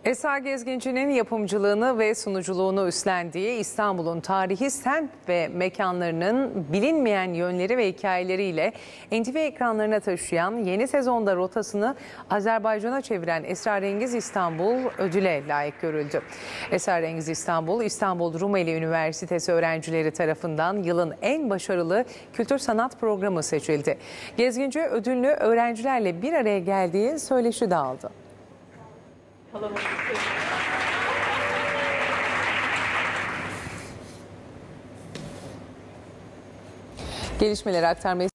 Eser Gezginci'nin yapımcılığını ve sunuculuğunu üstlendiği İstanbul'un tarihi semt ve mekanlarının bilinmeyen yönleri ve hikayeleriyle NTV ekranlarına taşıyan yeni sezonda rotasını Azerbaycan'a çeviren Esrarengiz İstanbul ödüle layık görüldü. Esrarengiz İstanbul, İstanbul Rumeli Üniversitesi öğrencileri tarafından yılın en başarılı kültür sanat programı seçildi. Gezginci ödülünü öğrencilerle bir araya geldiği söyleşi aldı. Gelişmeleri aktarmayı